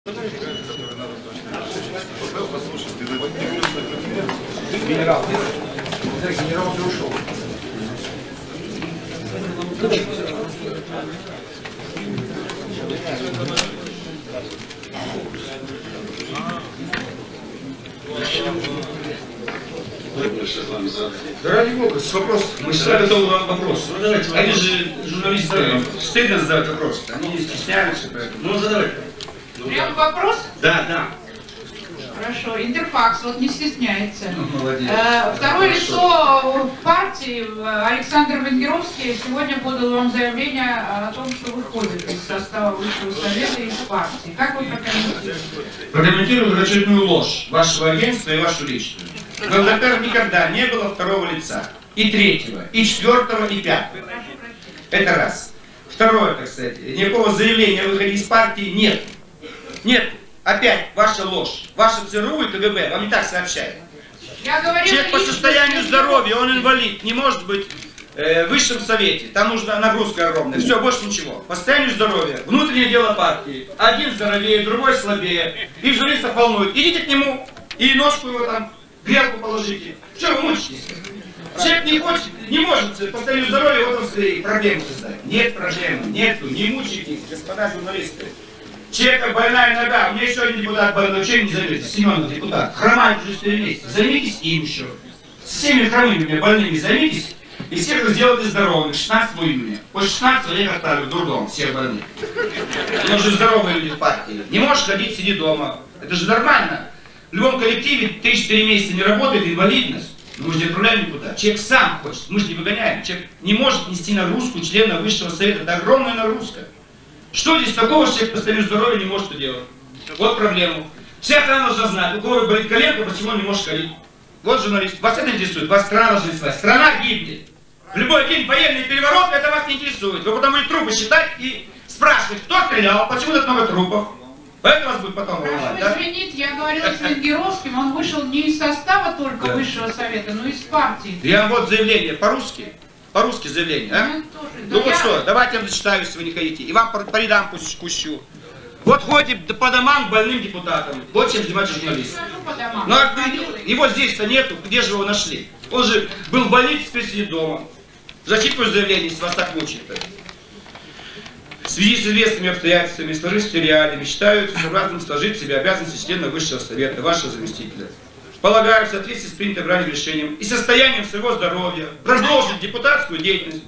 Генерал, генерал уже ушел. Да ради бога, вопрос. Мы всегда готовы к вопросу. Ну, давайте. Они же журналисты, стыдно задавать вопрос. Они не стесняются, поэтому. Ну, задавайте. Прям вопрос? Да, да. Хорошо. Интерфакс, вот не стесняется. Ну, молодец. Второе лицо партии, Александр Венгеровский, сегодня подал вам заявление о том, что выходит из состава Высшего Совета и из партии. Как вы прокомментируете? Прокомментирую очередную ложь вашего агентства и вашу личную. В ЛДПР никогда не было второго лица. И третьего, и четвертого, и пятого. Это раз. Второе, так сказать, никакого заявления о выходе из партии нет. Нет. Опять ваша ложь. Ваша ЦРУ и КГБ вам не так сообщает. Человек по состоянию здоровья, он инвалид, не может быть в Высшем Совете. Там нужна нагрузка огромная. Все, больше ничего. По состоянию здоровья, внутреннее дело партии. Один здоровее, другой слабее. И журналистов волнует. Идите к нему и ножку его там, грелку положите. Что вы мучитесь? Человек не хочет, не может по состоянию здоровья вот он свои проблемы создать. Нет проблем, нету, не мучайтесь, господа журналисты. Человека больная нога, у меня еще один депутат больной, вообще не займется, Семенов депутат, хромает уже 4 месяца, займитесь им еще. С всеми хромыми мне больными займитесь, и всех сделайте здоровыми, 16 июня. После 16 я их отправлю в дурдом, всех больных. Потому что здоровые люди в партии. Не можешь ходить, сиди дома. Это же нормально. В любом коллективе 3-4 месяца не работает, инвалидность. Но мы же не отправляем никуда. Человек сам хочет, мы же не выгоняем. Человек не может нести нагрузку члена Высшего Совета. Это огромная нагрузка. Что здесь такого, что человек по состоянию здоровья не может это делать? Вот проблема. Вся страна должна знать, у кого болит коленка, почему он не может ходить. Вот журналист. Вас это интересует, вас страна должна искать. Страна гибнет. В любой день военный переворот, это вас не интересует. Вы потом будете трупы считать и спрашивать, кто стрелял, почему так много трупов. Это вас будет потом волновать, да? Извините, я говорила с Венгеровским, он вышел не из состава только Высшего Совета, но и из партии. Я вот заявление по-русски. По-русски заявление, а? Ну вот что, давайте я вам зачитаю, если вы не хотите. И вам по рядам пущу. Вот ходит по домам к больным депутатам. Вот чем занимается журналист. Ну а его здесь-то нету, где же его нашли? Он же был в больнице, теперь сидит дома. Зачитываю заявление, если вас так мучает. В связи с известными обстоятельствами, сложившимися реалиями, считаю сообразным сложить себе обязанности члена Высшего Совета, вашего заместителя. Полагаю, в соответствии с принятым ранее решением и состоянием своего здоровья продолжить депутатскую деятельность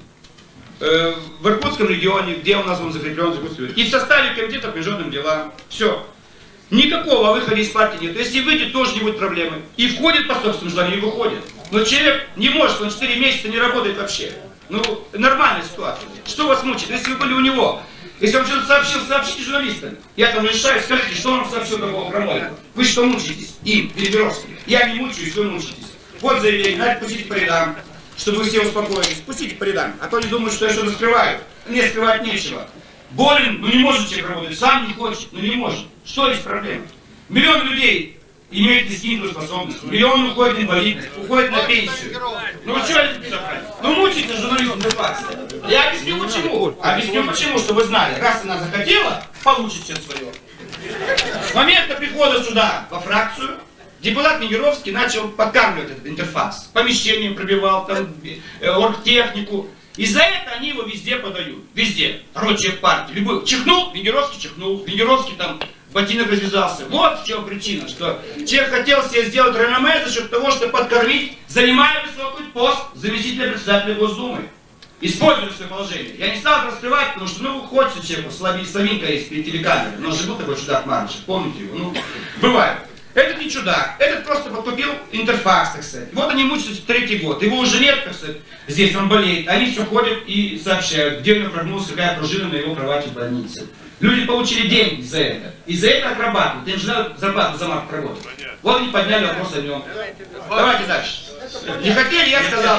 в Иркутском регионе, где у нас он закреплен, и в составе комитета по международным делам. Все. Никакого выхода из партии нет. Если выйдет, тоже не будет проблемы. И входит по собственному желанию, и выходит. Но человек не может, он 4 месяца не работает вообще. Ну, нормальная ситуация. Что вас мучает? Если вы были у него, если он что-то сообщил, сообщите журналистам. Я там решаю, скажите, что он сообщил такого хромого. Вы что мучаетесь? Им, Венгеровским. Я не мучаюсь, вы мучаетесь. Вот заявление, надо пустить по рядам, чтобы вы все успокоились. Пустите по рядам, а то не думают, что я что-то скрываю. Мне скрывать нечего. Болен, ну не может человек работать, сам не хочет, ну не может. Что есть проблема? Миллион людей имеют дискинную способность, миллион уходит на инвалидность, уходит на пенсию. Ну что, ну мучается журналист информации. Я объясню почему. Объясню почему, чтобы вы знали. Раз она захотела, получит все свое. С момента прихода сюда во фракцию, депутат Венгеровский начал подкармливать этот интерфакс. Помещением пробивал, там, оргтехнику. И за это они его везде подают. Везде. Короче, в партии. Любой. Чихнул, Венгеровский чихнул. Венгеровский там ботинок развязался. Вот в чем причина, что человек хотел себе сделать реноме за счет того, чтобы подкормить, занимая высокий пост заместителя председателя Госдумы. Используя свое положение. Я не стал это раскрывать, потому что, ну, хочется человеку, славинка есть перед телекамерой. Но же был такой чудак Марчев, помните его? Ну, бывает. Этот не чудак, этот просто подкупил интерфакс, так сказать. Вот они мучаются 3-й год, его уже нет, так сказать, здесь он болеет. Они все ходят и сообщают, где у него прогнулась какая пружина на его кровати в больнице. Люди получили деньги за это. И за это отрабатывают. Им же надо зарплату за март проработать. Вот они подняли вопрос о нем. Давайте дальше. Не хотели, я сказал.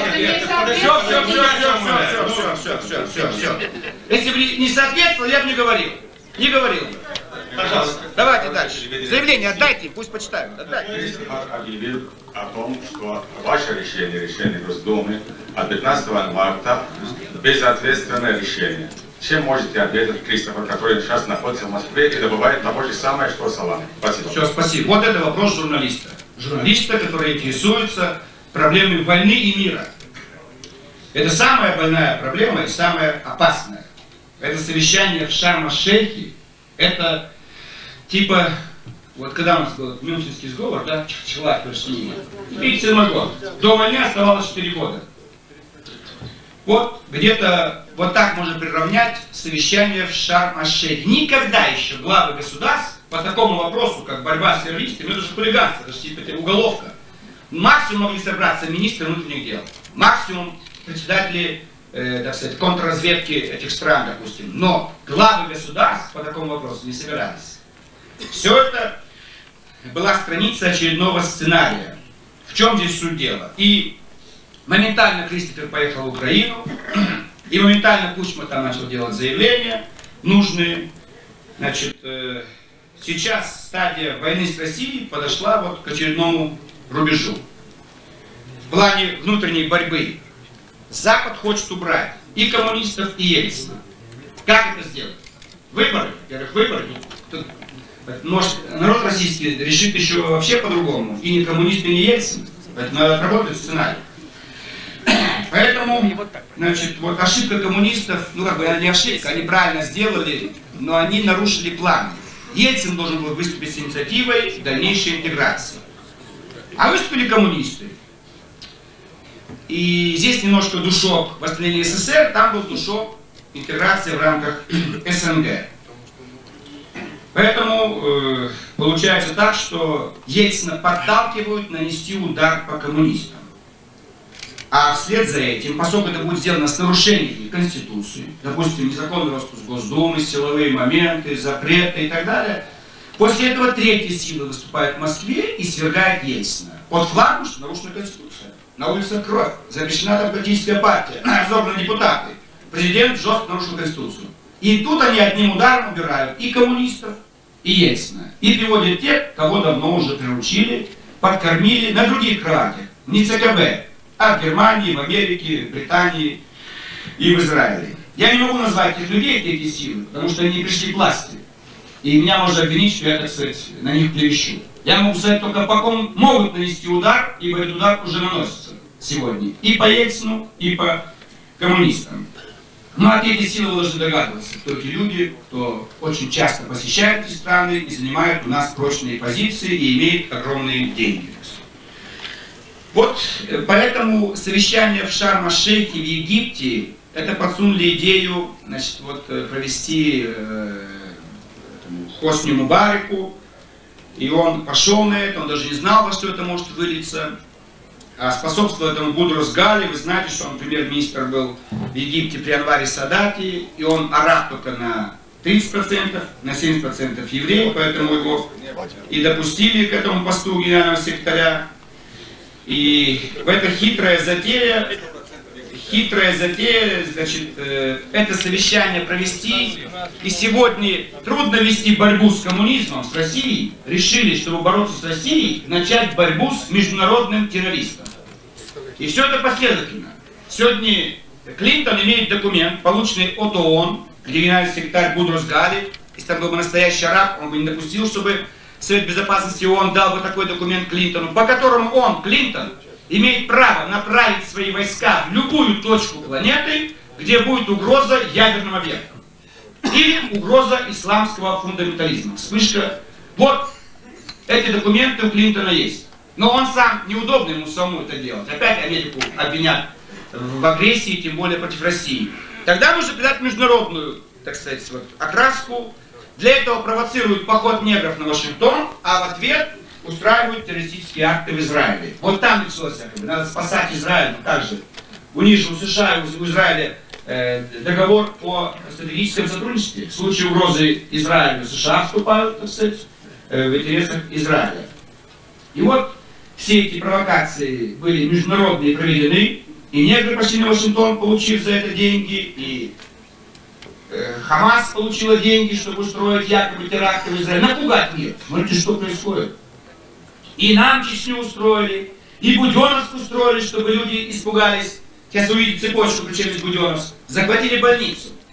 Все. Если бы не соответствовал, я бы не говорил. Не говорил бы. Пожалуйста. Давайте дальше. Заявление отдайте, пусть почитают. Отдайте. Объявил о том, что ваше решение Госдумы от 15 марта безответственное решение. Чем можете ответить Кристофер, который сейчас находится в Москве и добывает на то же самое, что салам? Спасибо. Все, спасибо. Вот это вопрос журналиста. Журналиста, который интересуется проблемами войны и мира. Это самая больная проблема и самая опасная. Это совещание в Шарм-эль-Шейхе, это типа, вот когда у нас был Мюнхенский сговор, да, Чехословакия, Персия, 37 год. До войны оставалось 4 года. Вот где-то вот так можно приравнять совещание в Шарм-эль-Шейхе. Никогда еще главы государств по такому вопросу, как борьба с террористами, это же хулиганство, это же типа уголовка. Максимум могли собраться министры внутренних дел, максимум председатели, так сказать, контрразведки этих стран, допустим. Но главы государств по такому вопросу не собирались. Все это была страница очередного сценария. В чем здесь суть дела? И моментально Кристофер поехал в Украину, и моментально Кучма там начал делать заявления нужные. Значит, сейчас стадия войны с Россией подошла вот к очередному рубежу. В плане внутренней борьбы Запад хочет убрать и коммунистов, и Ельцина. Как это сделать? Выборы. Во-первых, выборы. Может, народ российский решит еще вообще по-другому. И не коммунисты, не Ельцин. Поэтому надо отработать сценарий. Поэтому, значит, вот ошибка коммунистов, ну как бы она не ошибка, они правильно сделали, но они нарушили план. Ельцин должен был выступить с инициативой дальнейшей интеграции. А выступили коммунисты. И здесь немножко душок восстановления СССР, там был душок интеграции в рамках СНГ. Поэтому получается так, что Ельцина подталкивают нанести удар по коммунистам. А вслед за этим, поскольку это будет сделано с нарушением Конституции, допустим, незаконный распуск Госдумы, силовые моменты, запреты и так далее, после этого третья сила выступает в Москве и свергает Ельцина. Под флагом, что нарушена Конституция. На улице кровь, запрещена там политическая партия, разобраны депутаты. Президент жестко нарушил Конституцию. И тут они одним ударом убирают и коммунистов, и Ельцина. И приводят тех, кого давно уже приручили, подкормили на других кроватях. Не ЦКБ, а в Германии, в Америке, в Британии и в Израиле. Я не могу назвать этих людей, эти силы, потому что они пришли к власти. И меня можно обвинить, что я, так сказать, на них клевещу. Я могу сказать только, по кому могут нанести удар, ибо этот удар уже наносится сегодня. И по Ельцину, и по коммунистам. Ну а эти силы вы должны догадываться, кто эти люди, кто очень часто посещает эти страны и занимает у нас прочные позиции и имеет огромные деньги. Вот поэтому совещание в Шарм-эль-Шейхе в Египте, это подсунули идею, значит, вот, провести Хосни Мубараку, и он пошел на это, он даже не знал, во что это может вылиться. А способствовал этому Будрус Гали. Вы знаете, что он премьер-министр был в Египте при Анваре Садате, и он араб только на 30%, на 70% еврей, поэтому его и допустили к этому посту генерального секретаря. И в эта хитрая затея, значит, это совещание провести, и сегодня трудно вести борьбу с коммунизмом, с Россией, решили, чтобы бороться с Россией, начать борьбу с международным террористом. И все это последовательно. Сегодня Клинтон имеет документ, полученный от ООН, где генеральный секретарь Будрус Гали, если там был бы настоящий араб, он бы не допустил, чтобы Совет Безопасности ООН дал бы такой документ Клинтону, по которому он, Клинтон, имеет право направить свои войска в любую точку планеты, где будет угроза ядерного века. Или угроза исламского фундаментализма. Вспышка. Вот эти документы у Клинтона есть. Но он сам, неудобно ему самому это делать. Опять Америку обвинят в агрессии, тем более против России. Тогда нужно придать международную, так сказать, вот, окраску. Для этого провоцируют поход негров на Вашингтон, а в ответ устраивают террористические акты в Израиле. Вот там началось, якобы, надо спасать Израиль, но также. У них же, у США, у Израиля договор о стратегическом сотрудничестве. В случае угрозы Израилю США вступают, так сказать, в интересах Израиля. И вот все эти провокации были международные проведены, и негры пошли на Вашингтон, получив за это деньги, и Хамас получила деньги, чтобы устроить якобы теракты в Израиле. Напугать мир. Смотрите, что происходит. И нам Чечню устроили, и Буденновск устроили, чтобы люди испугались. Сейчас увидите цепочку, причем из Буденновск. Захватили больницу.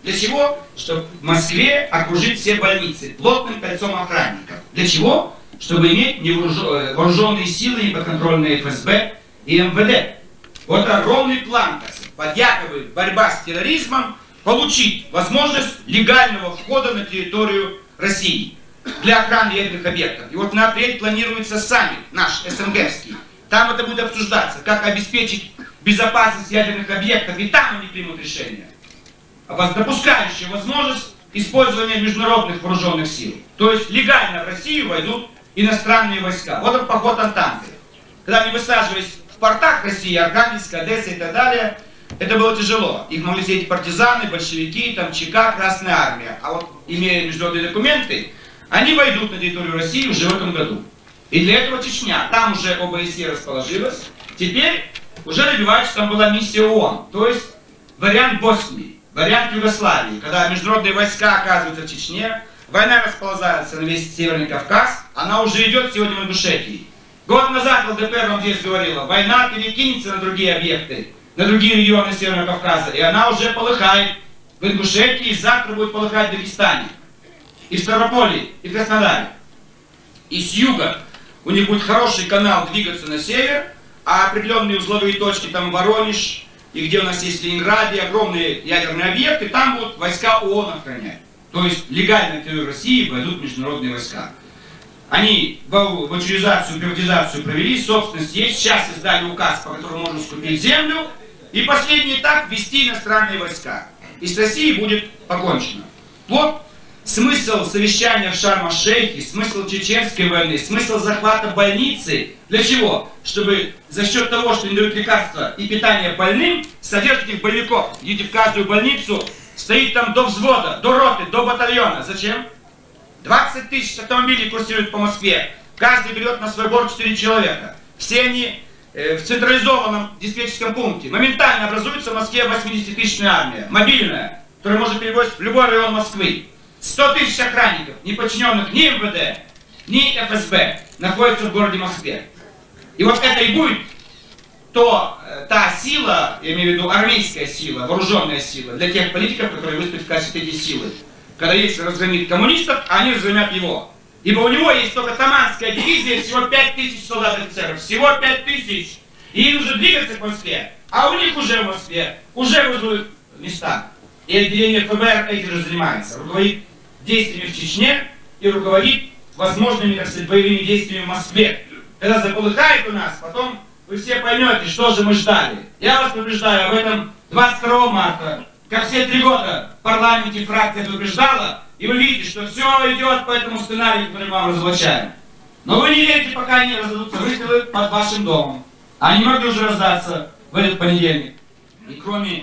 Для чего? Чтобы в Москве окружить все больницы плотным кольцом охранников. Для чего? Чтобы иметь вооруженные силы, неподконтрольные ФСБ и МВД. Вот огромный план, под якобы борьба с терроризмом, получить возможность легального входа на территорию России для охраны ядерных объектов. И вот на апрель планируется саммит наш, СНГовский. Там это будет обсуждаться, как обеспечить безопасность ядерных объектов, и там они примут решение, допускающее возможность использования международных вооруженных сил. То есть легально в Россию войдут иностранные войска. Вот он поход Антанты. Когда они высаживались в портах России, Архангельска, Одесса и так далее, это было тяжело. Их могли сидеть партизаны, большевики, там ЧК, Красная Армия. А вот, имея международные документы, они войдут на территорию России уже в этом году. И для этого Чечня. Там уже ОБСЕ расположилась. Теперь уже добиваются, там была миссия ООН. То есть вариант Боснии, вариант Югославии. Когда международные войска оказываются в Чечне, война расползается на весь Северный Кавказ, она уже идет сегодня в Ингушетии. Год назад ЛДПР вам здесь говорила, война перекинется на другие объекты, на другие регионы Северного Кавказа, и она уже полыхает в Ингушетии, и завтра будет полыхать в Дагестане, и в Ставрополе, и в Краснодаре. И с юга у них будет хороший канал двигаться на север, а определенные узловые точки, там Воронеж, и где у нас есть в Ленинграде, огромные ядерные объекты, там будут войска ООН охранять. То есть легально на территорию России войдут международные войска. Они ваучеризацию, приватизацию провели, собственность есть, сейчас издали указ, по которому можно скупить землю, и последний этап ввести иностранные войска. И с Россией будет покончено. Вот смысл совещания в Шарм-эл-Шейхе, смысл чеченской войны, смысл захвата больницы. Для чего? Чтобы за счет того, что не дают лекарства и питание больным, содержать этих боевиков. Идите в каждую больницу, стоит там до взвода, до роты, до батальона. Зачем? 20 тысяч автомобилей курсируют по Москве. Каждый берет на свой борт 4 человека. Все они в централизованном диспетчерском пункте. Моментально образуется в Москве 80-тысячная армия. Мобильная, которая может перевозить в любой район Москвы. 100 тысяч охранников, не подчиненных ни МВД, ни ФСБ, находятся в городе Москве. И вот это и будет та сила, я имею в виду армейская сила, вооруженная сила, для тех политиков, которые выступят в качестве этой силы. Когда есть разгромит коммунистов, они разгромят его. Ибо у него есть только Таманская дивизия, всего 5000 солдат и офицеров. Всего 5000. И им нужно двигаться к Москве. А у них уже в Москве, уже вызвали места. И отделение ФБР этим же занимается. Руководит действиями в Чечне и руководит возможными, так сказать, боевыми действиями в Москве. Когда заполыхает у нас, потом вы все поймете, что же мы ждали. Я вас предупреждаю об этом 22 марта. Как все 3 года в парламенте фракция предупреждала, и вы видите, что все идет по этому сценарию, который мы вам разоблачаем. Но вы не верите, пока не раздадутся выстрелы под вашим домом. Они могли уже раздаться в этот понедельник. И кроме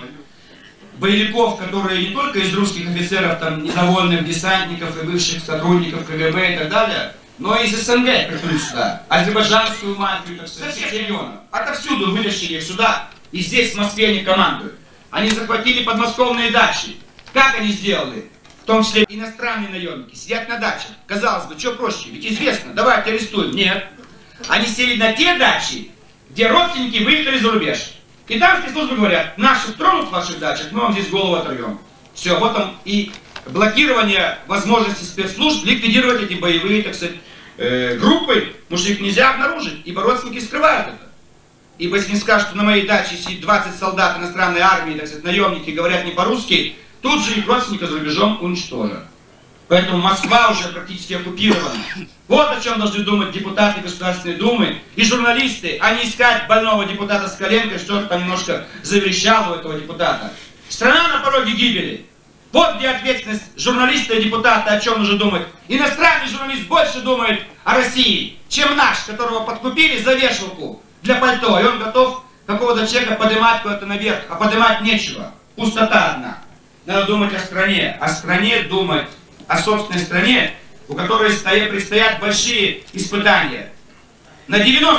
боевиков, которые не только из русских офицеров, там, недовольных десантников и бывших сотрудников КГБ и так далее, но и из СНГ пришли сюда. Азербайджанскую мафию, так сказать, всех регионов. Отовсюду вытащили их сюда, и здесь в Москве они командуют. Они захватили подмосковные дачи. Как они сделали? В том числе иностранные наемники сидят на дачах. Казалось бы, что проще? Ведь известно, давайте арестуем. Нет. Они сели на те дачи, где родственники выехали за рубеж. И там спецслужбы говорят, наших тронут в ваших дачах, мы вам здесь голову оторвем. Все, вот там и блокирование возможности спецслужб ликвидировать эти боевые, так сказать, группы, потому что их нельзя обнаружить, ибо родственники скрывают это. Ибо если не скажут, что на моей даче сидит 20 солдат иностранной армии, так сказать, наемники говорят не по-русски, тут же их родственника за рубежом уничтожат. Поэтому Москва уже практически оккупирована. Вот о чем должны думать депутаты Государственной Думы и журналисты, а не искать больного депутата Скаленко, что-то там немножко заверещало у этого депутата. Страна на пороге гибели. Вот где ответственность журналиста и депутата, о чем нужно думать. Иностранный журналист больше думает о России, чем наш, которого подкупили за вешалку для пальто, и он готов какого-то человека поднимать куда-то наверх, а поднимать нечего. Пустота одна. Надо думать о стране думать, о собственной стране, у которой предстоят большие испытания. На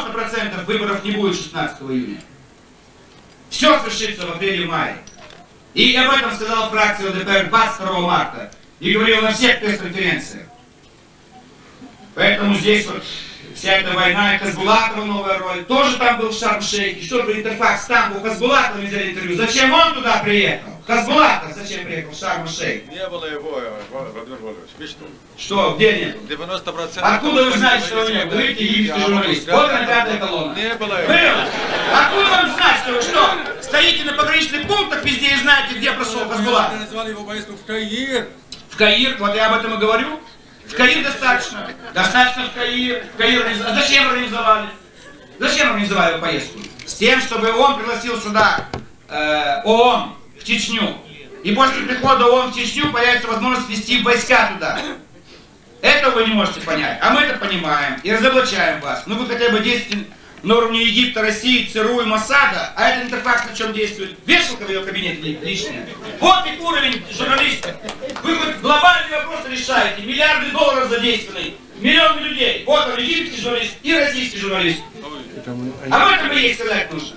90% выборов не будет 16 июня. Все свершится в апреле-мае. И об этом сказала фракция ЛДПР 22 марта и говорила на всех пресс-конференциях. Поэтому здесь вот вся эта война, и Хасбулатова новая роль, тоже там был в Шарм-эл-Шейхе. Что же Интерфакс там был Хасбулатова, не взяли интервью. Зачем он туда приехал? Хазбулат зачем приехал в Шарм-эль-Шейх? Не было его, Владимир Владимирович. Вы что? Что, где нет? 90%. Откуда вы знаете, что нет? Вы видите, египетский журналист. Вот она, пятая колонна. Не было его. Был! Откуда вам знать, что вы что? Стоите на пограничных пунктах везде и знаете, где прошел Хазбулат? Назвали его поездку в Каир. В Каир, вот я об этом и говорю. В Каир достаточно. Достаточно в Каир. В Каир организовали. Зачем организовали? Зачем организовали поездку? С тем, чтобы ООН пригласил сюда ООН в Чечню. И после прихода ООН в Чечню появится возможность ввести войска туда. Этого вы не можете понять. А мы это понимаем и разоблачаем вас. Ну вы хотя бы действуете на уровне Египта, России, ЦРУ и Моссада, а этот интерфакс на чем действует? Вешалка в ее кабинете личная. Вот и уровень журналистов. Вы хоть глобальные вопросы решаете. Миллиарды долларов задействованы. Миллионы людей. Вот он, египетский журналист и российский журналист. А в этом и есть сказать нужно.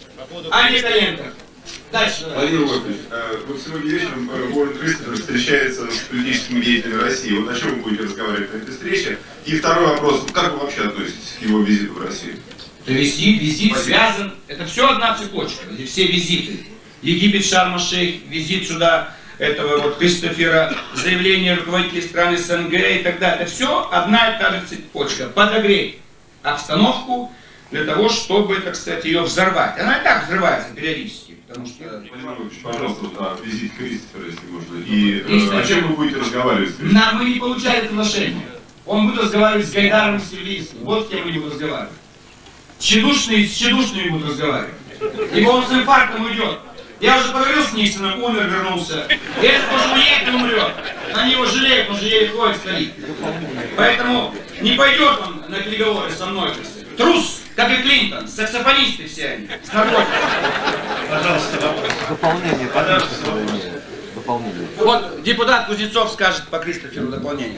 А не Таенко. Дальше. Владимир Владимирович, вот сегодня вечером Уоррен Кристофер встречается с политическими деятелями России. Вот о чем вы будете разговаривать на этой встрече? И второй вопрос. Как вы вообще относитесь к его визиту в Россию? Визит связан. Это все одна цепочка. Все визиты. Египет, Шарм-эль-Шейх, визит сюда этого вот Кристофера, заявление руководителей стран СНГ и так далее. Это все одна и та же цепочка. Подогреть обстановку для того, чтобы, так сказать, ее взорвать. Она и так взрывается периодически. Потому что... Пожалуйста, о визите Кристофера, если можно. И о чем вы будете разговаривать? Мы не получали приглашения. Он будет разговаривать с Гайдаром и с Сергеевским. Вот с кем мы будем разговаривать. С тщедушными будут разговаривать. Ибо он с инфарктом уйдет. Я уже поговорил с Никсоном, умер, вернулся. И этот тоже уедет и умрет. Они его жалеют, он же еле ходит, стоит. Поэтому не пойдет он на переговоры со мной. Трус, как и Клинтон, саксофонисты все они, с наркотиками. Пожалуйста, вопрос. Дополнение. Пожалуйста, Дополнение. Вот депутат Кузнецов скажет по Кристоферу дополнение.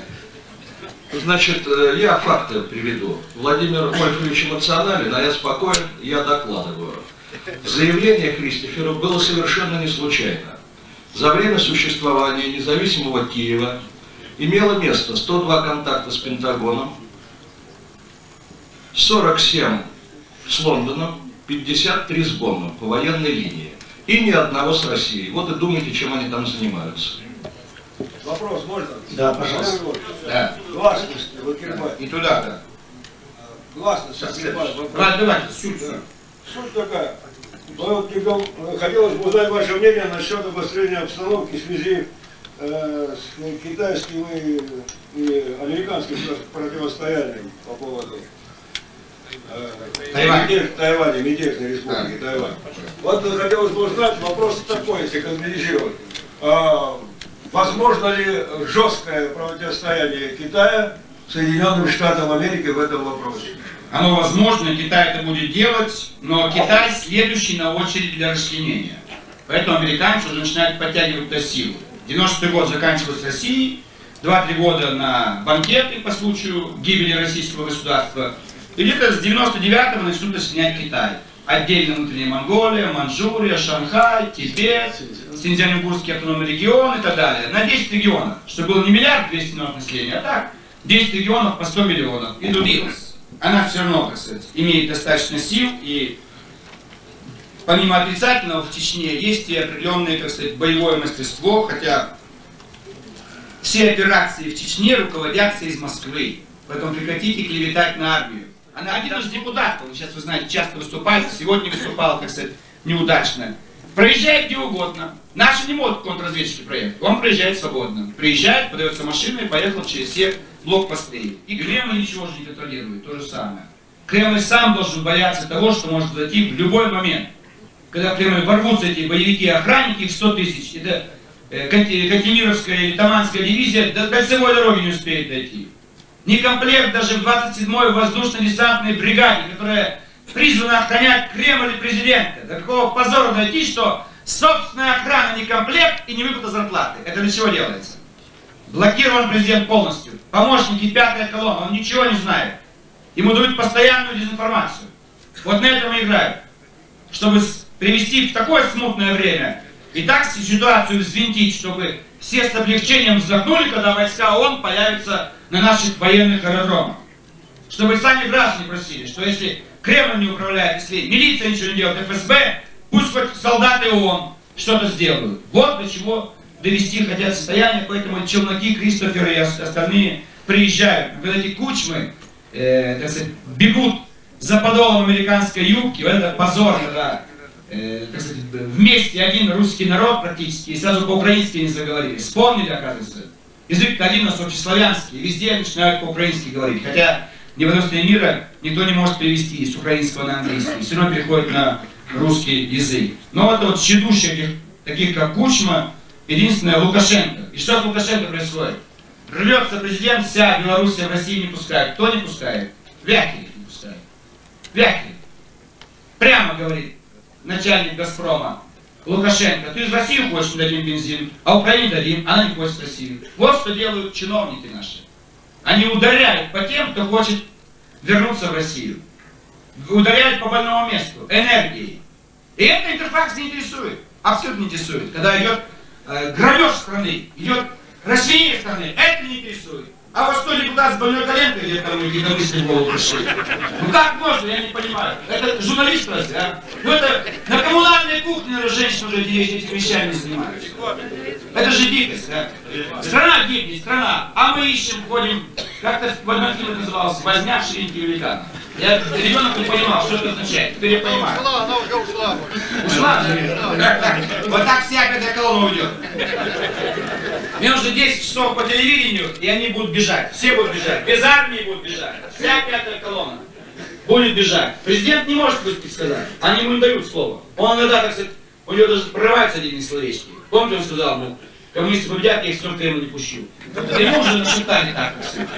Значит, я факты приведу. Владимир Вольфович эмоционален, а я спокоен, я докладываю. Заявление Кристофера было совершенно не случайно. За время существования независимого Киева имело место 102 контакта с Пентагоном, 47 с Лондоном, 53 с Бонном по военной линии. И ни одного с Россией. Вот и думайте, чем они там занимаются. Вопрос можно? Да, пожалуйста. Да. Гласность, Лакерман. И туда, да. Гласность, Лакерман. Давайте, суть. Суть такая. Хотелось бы узнать ваше мнение насчет обострения обстановки в связи с китайским и американским противостоянием по поводу Тайваня, мятежной республики Тайвань. Вот хотелось бы узнать, вопрос такой, если конкретизировать. Возможно ли жесткое противостояние Китая Соединенным Штатам Америки в этом вопросе? Оно возможно, Китай это будет делать, но Китай следующий на очередь для расчленения. Поэтому американцы уже начинают подтягивать до силы. 90-й год заканчивается с Россией, 2-3 года на банкеты по случаю гибели российского государства. И где-то с 99-го начнут расчленять Китай. Отдельно внутренняя Монголия, Манчжурия, Шанхай, Тибет, Синьцзянь-Уйгурский автономный регион и так далее. На 10 регионов, чтобы было не 1 200 000 населения, а так 10 регионов по 100 миллионов. И добилась. Она все равно, так сказать, имеет достаточно сил, и помимо отрицательного в Чечне есть и определенное, так сказать, боевое мастерство, хотя все операции в Чечне руководятся из Москвы. Поэтому прекратите клеветать на армию. Она один из депутатов, сейчас вы знаете, часто выступает, сегодня выступал, так сказать, неудачно. Проезжает где угодно. Наши не могут контрразведчики проехать. Он проезжает свободно. Приезжает, подается машина и поехал через все блокпосты. И Кремль ничего же не контролирует, то же самое. Кремль сам должен бояться того, что может зайти в любой момент. Когда в Кремль ворвутся эти боевики и охранники, их 100 000, это Кантемировская или Таманская дивизия до кольцевой дороги не успеет дойти. Не комплект даже в 27-й воздушно-десантной бригаде, которая призвана охранять Кремль и президента. До какого позора дойти, что собственная охрана не комплект и не выплата зарплаты. Это для чего делается? Блокирован президент полностью. Помощники, 5-я колонна, он ничего не знает. Ему дают постоянную дезинформацию. Вот на этом и играют. Чтобы привести в такое смутное время и так ситуацию взвинтить, чтобы все с облегчением вздохнули, когда войска ООН появятся на наших военных аэродромах. Чтобы сами граждане просили, что если Кремль не управляет, если милиция ничего не делает, ФСБ, пусть хоть солдаты ООН, что-то сделают. Вот до чего довести хотят состояние, поэтому челноки, Кристофер и остальные приезжают. Когда эти кучмы, так сказать, бегут за подолом американской юбки, вот это позор, когда так сказать, вместе один русский народ практически, и сразу по-украински не заговорили. Вспомнили, оказывается. Язык-то один у нас общеславянский, везде начинают по-украински говорить. Хотя ни в одной стране мира никто не может перевести с украинского на английский. Все равно переходит на русский язык. Но вот это вот щедущие, таких как Кучма, единственное Лукашенко. И что с Лукашенко происходит? Рвется президент, вся Белоруссия в Россию не пускает. Кто не пускает? Вякелев не пускает. Вякелев. Прямо говорит начальник Газпрома. Лукашенко, ты же в Россию хочешь, мы дадим бензин, а Украине дадим, она не хочет в Россию. Вот что делают чиновники наши. Они ударяют по тем, кто хочет вернуться в Россию. Ударяют по больному месту, энергией. И это Интерфакс не интересует, абсолютно не интересует. Когда идет грабеж страны, идет расширение страны, это не интересует. А вот что депутат с больной коленкой где-то какие-то мысли в голову пришли? Ну как можно, я не понимаю. Это журналист разве, а? Ну это на коммунальной кухне, наверное, женщины уже этими вещами занимаются. Это же дикость, да? Страна гибнет, страна. А мы ищем, ходим, как-то в одном фильме назывался «Возня в ширинке великана». Я ребенок не понимал, что это означает. Теперь я понимаю. Ушла, она уже ушла. Ушла? Вот так вся пятая колонна уйдет. Мне нужно 10 часов по телевидению, и они будут бежать. Все будут бежать. Без армии будут бежать. Вся пятая колонна будет бежать. Президент не может выступить сказать. Они ему не дают слова. Он иногда, так сказать, у него даже прорываются один словечки. Помните, он сказал, ну, коммунисты победят, я их столько ему не пущу. Ему уже нашептали так.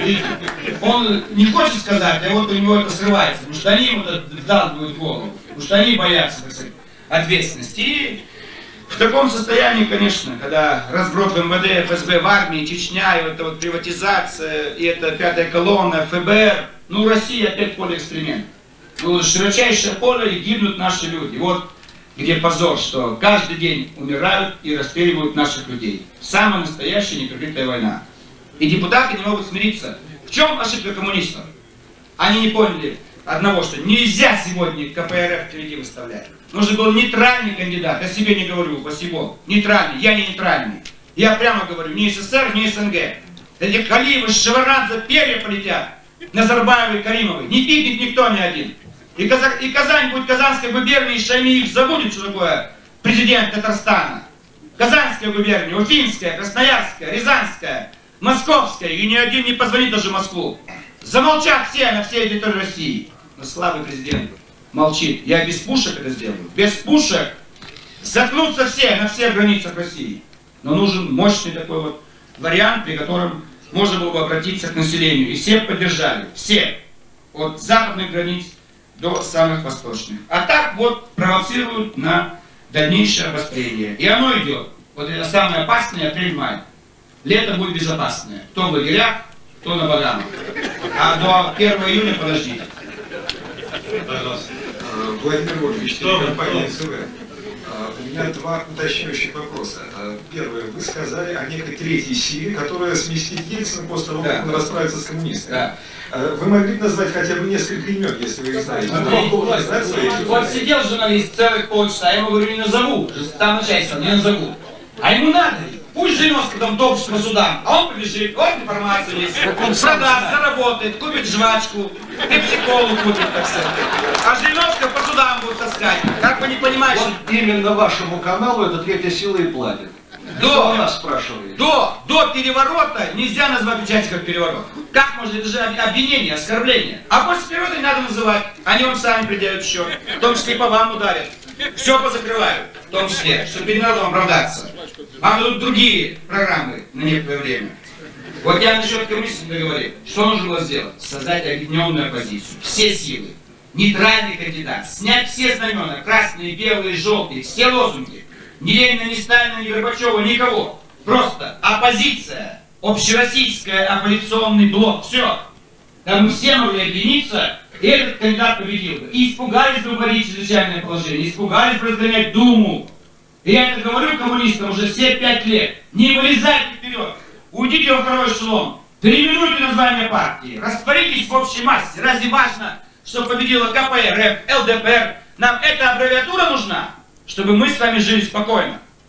Он не хочет сказать, а вот у него это срывается. Потому что они ему вдалбливают в голову. Потому что они боятся, так сказать, ответственности. И в таком состоянии, конечно, когда разброд в МВД, ФСБ, в армии, Чечня, и вот эта вот приватизация, и это пятая колонна, ФБР, ну, Россия опять поле эксперимента. Ну, широчайшее поле, и гибнут наши люди. Вот где позор, что каждый день умирают и расстреливают наших людей. Самая настоящая неприкрытая война. И депутаты не могут смириться. В чем ошибка коммунистов? Они не поняли одного, что нельзя сегодня КПРФ впереди выставлять. Нужен был нейтральный кандидат. Я себе не говорю, спасибо. Нейтральный. Я не нейтральный. Я прямо говорю, ни СССР, ни СНГ. Эти Калиевы, Шеварнадзе, перья полетят. Назарбаевы и Каримовы. Не пикнет никто ни один. И Казань будет Казанской губернией, Шаймиев забудет, что такое президент Татарстана. Казанская губерния, Уфимская, Красноярская, Рязанская, Московская. И ни один не позвонит даже в Москву. Замолчат все на всей территории России. Но слабый президент молчит. Я без пушек это сделаю. Без пушек заткнутся все на всех границах России. Но нужен мощный такой вот вариант, при котором можно было бы обратиться к населению. И все поддержали. Все. От западных границ до самых восточных. А так вот провоцируют на дальнейшее обострение. И оно идет. Вот это самое опасное, апрель-май. Лето будет безопасное. Кто в лагерях, кто на Багамах. А до 1 июня подождите. Пожалуйста. Владимир Вольфович, телекомпания СВ. У меня два уточняющих вопроса. Первое. Вы сказали о некой третьей силе, которая сместит Ельцина после того, как он расправится с коммунистами. Да. Вы могли бы назвать хотя бы несколько имен, если вы их знаете? Вот сидел журналист целых полчаса, я ему говорю, не назову. Там начальство, не назову. А ему надо. Пусть Жириновский там топчет по судам, а он побежит, вот информацию есть. Он продаст, заработает, купит жвачку, пепси-колу купит, так сказать. А Жириновского по судам будут таскать. Как вы не понимаете? Вот именно вашему каналу эта третья сила и платит. Кто нас спрашивает? До переворота нельзя назвать участников переворота. Как можно? Это же обвинение, оскорбление. А после переворота не надо называть. Они вам сами предъявят счет. В том числе и по вам ударят. Все позакрывают. В том числе, чтобы перед народом оправдаться. Вам дадут другие программы на некоторое время. Вот я насчет коммунистов говорил. Что нужно было сделать? Создать объединенную оппозицию. Все силы. Нейтральный кандидат. Снять все знамена. Красные, белые, желтые. Все лозунги. Ни Ленина, ни Сталина, ни Горбачева, никого. Просто оппозиция. Общероссийская оппозиционный блок. Все. Там мы все могли объединиться, и этот кандидат победил бы. И испугались бы вводить чрезвычайное положение. Испугались бы разгонять Думу. И я это говорю коммунистам уже все 5 лет. Не вылезайте вперед. Уйдите во второй эшелон. Переименуйте название партии. Растворитесь в общей массе. Разве важно, что победила КПРФ, ЛДПР? Нам эта аббревиатура нужна, чтобы мы с вами жили спокойно.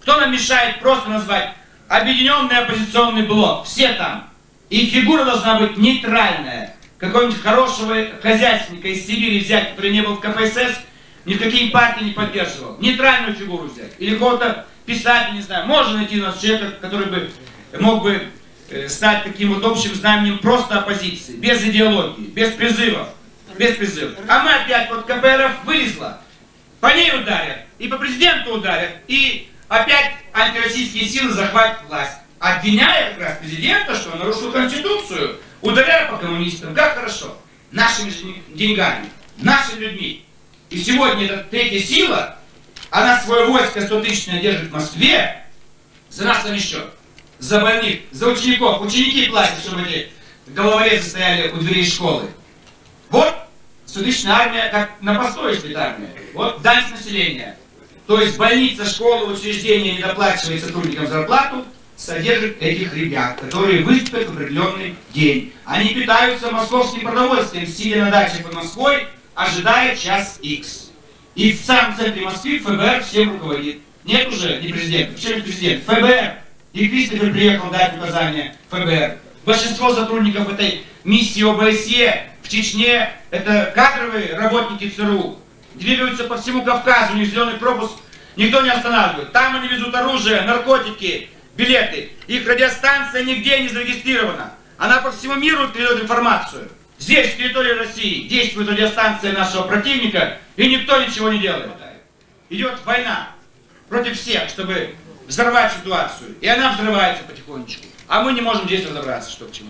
Кто нам мешает просто назвать объединенный оппозиционный блок? Все там. И фигура должна быть нейтральная. Какого-нибудь хорошего хозяйственника из Сибири взять, который не был в КПСС, ни в какие партии не поддерживал. Нейтральную фигуру взять. Или кого-то писателя, не знаю. Можно найти у нас человека, который бы мог бы стать таким вот общим знаменем просто оппозиции. Без идеологии, без призывов. Без призывов. А мы опять, вот КПРФ вылезла. По ней ударят, и по президенту ударят, и опять антироссийские силы захватят власть. Обвиняя как раз президента, что он нарушил Конституцию, ударяя по коммунистам. Как хорошо. Нашими деньгами, нашими людьми. И сегодня эта третья сила, она свое войско 100-тысячное держит в Москве за наш счет, за больных, за учеников. Ученики платят, чтобы эти головорезы стояли у дверей школы. Вот 100-тысячная армия, как на постой стоит армия. Вот дань населения. То есть больница, школа, учреждение, не доплачивая сотрудникам зарплату, содержит этих ребят, которые выступят в определенный день. Они питаются московским продовольствием, сидя на даче под Москвой, ожидая час X. И в самом центре Москвы ФБР всем руководит. Нет уже не президента. Почему не президент? ФБР. И Кристофер приехал дать указания ФБР. Большинство сотрудников этой миссии ОБСЕ в Чечне это кадровые работники ЦРУ. Двигаются по всему Кавказу, у них зеленый пропуск никто не останавливает. Там они везут оружие, наркотики, билеты. Их радиостанция нигде не зарегистрирована. Она по всему миру передает информацию. Здесь, в территории России, действует радиостанция нашего противника, и никто ничего не делает. Идет война против всех, чтобы взорвать ситуацию. И она взрывается потихонечку. А мы не можем здесь разобраться, что к чему.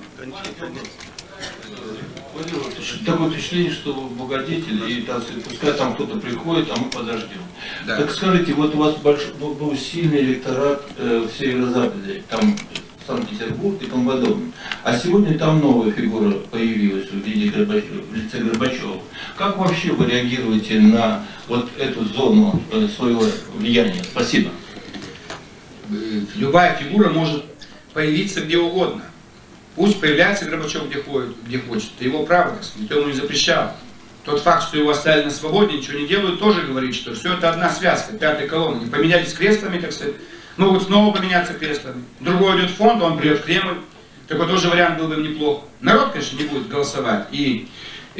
Такое впечатление, что вы благодетель, и пускай там кто-то приходит, а мы подождем. Да. Так скажите, вот у вас был сильный электорат в северо-западе, там Санкт-Петербург и тому подобное. А сегодня там новая фигура появилась в лице Горбачева. Как вообще вы реагируете на вот эту зону своего влияния? Спасибо. Любая фигура может появиться где угодно. Пусть появляется Горбачев где хочет. Это его право, никто ему не запрещал. Тот факт, что его оставили на свободе, ничего не делают, тоже говорит, что все это одна связка, пятая колонна. Не поменялись креслами, так сказать, могут снова поменяться креслами. Другой идет в фонд, он придет в Кремль. Такой тоже вариант был бы неплох. Народ, конечно, не будет голосовать, и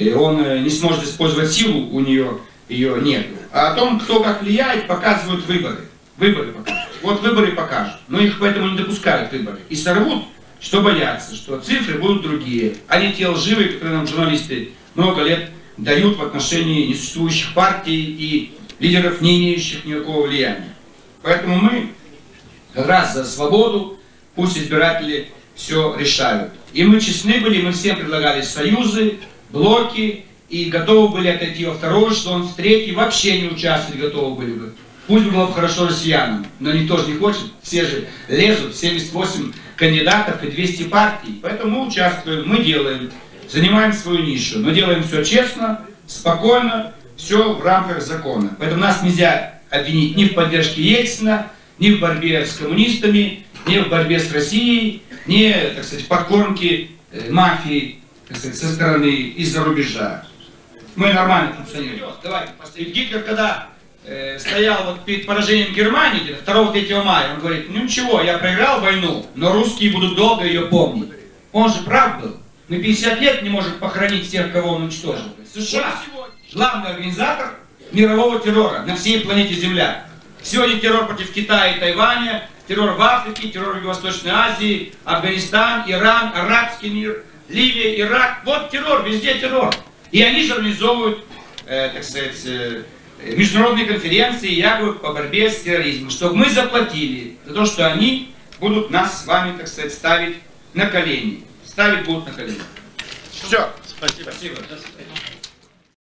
он не сможет использовать силу, у нее ее нет. А о том, кто как влияет, показывают выборы. Выборы покажут. Вот выборы покажут. Но их поэтому не допускают выборы. И сорвут, что боятся, что цифры будут другие. А не те лживые, которые нам журналисты много лет дают в отношении несуществующих партий и лидеров, не имеющих никакого влияния. Поэтому мы как раз за свободу, пусть избиратели все решают. И мы честны были, мы всем предлагали союзы, блоки, и готовы были отойти во второй эшелон, в третий, вообще не участвовать готовы были бы. Пусть было бы хорошо россиянам, но никто же не хочет, все же лезут, 78 кандидатов и 200 партий. Поэтому мы участвуем, мы делаем, занимаем свою нишу, но делаем все честно, спокойно, все в рамках закона. Поэтому нас нельзя обвинить ни в поддержке Ельцина, ни в борьбе с коммунистами, ни в борьбе с Россией, ни, так сказать, в подкормке мафии, так сказать, со стороны из-за рубежа. Мы нормально функционируем. Давайте, Гитлер, когда стоял вот перед поражением Германии, 2-3 мая, он говорит, ну ничего, я проиграл войну, но русские будут долго ее помнить. Он же прав был. Мы 50 лет не можем похоронить тех, кого он уничтожил. США главный организатор мирового террора на всей планете Земля. Сегодня террор против Китая и Тайваня, террор в Африке, террор в Юго-Восточной Азии, Афганистан, Иран, арабский мир, Ливия, Ирак. Вот террор, везде террор. И они же организовывают, так сказать, международные конференции якобы по борьбе с терроризмом, чтобы мы заплатили за то, что они будут нас с вами, так сказать, ставить на колени. Ставить будут на колени. Все. Спасибо.